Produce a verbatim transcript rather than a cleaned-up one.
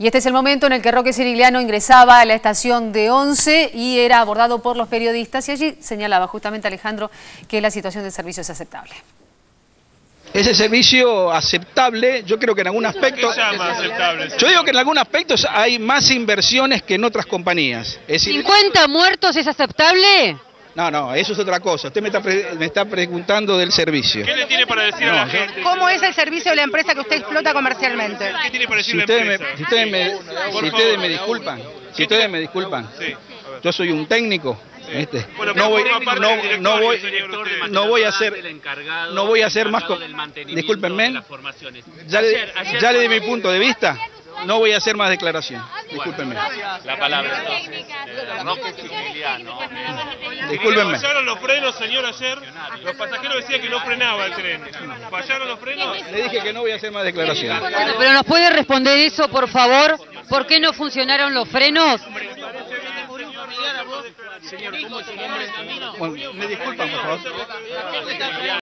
Y este es el momento en el que Roque Cirigliano ingresaba a la estación de Once y era abordado por los periodistas, y allí señalaba justamente Alejandro que la situación del servicio es aceptable. Ese servicio aceptable, yo creo que en algún aspecto... ¿Qué llama aceptable? Yo digo que en algún aspecto hay más inversiones que en otras compañías. Es decir, ¿cincuenta muertos es aceptable? No, no, eso es otra cosa. Usted me está, pre me está preguntando del servicio. ¿Qué le tiene para decir no, a la gente? ¿Cómo es el servicio de la empresa que usted explota comercialmente? ¿Qué tiene para decir Si la ustedes me, empresa? si ustedes me, Sí. si Por ustedes favor. me disculpan, si ustedes me disculpan, Sí. yo soy un técnico. ¿Viste? Bueno, no voy, forma parte no, del directorio, no voy, señor, usted. no voy a hacer, no voy a hacer más. Discúlpenme. Ya le, ya le di mi punto de vista. No voy a hacer más declaración. Discúlpenme. La palabra entonces, eh, Roque Cirigliano. Discúlpenme. ¿Fallaron los frenos, señor, ayer? Los pasajeros decían que no frenaba el tren. ¿Fallaron los frenos? Le dije que no voy a hacer más declaración. Bueno, pero ¿nos puede responder eso, por favor? ¿Por qué no funcionaron los frenos? Señor, ¿cómo es su nombre? Bueno, me disculpan, por favor.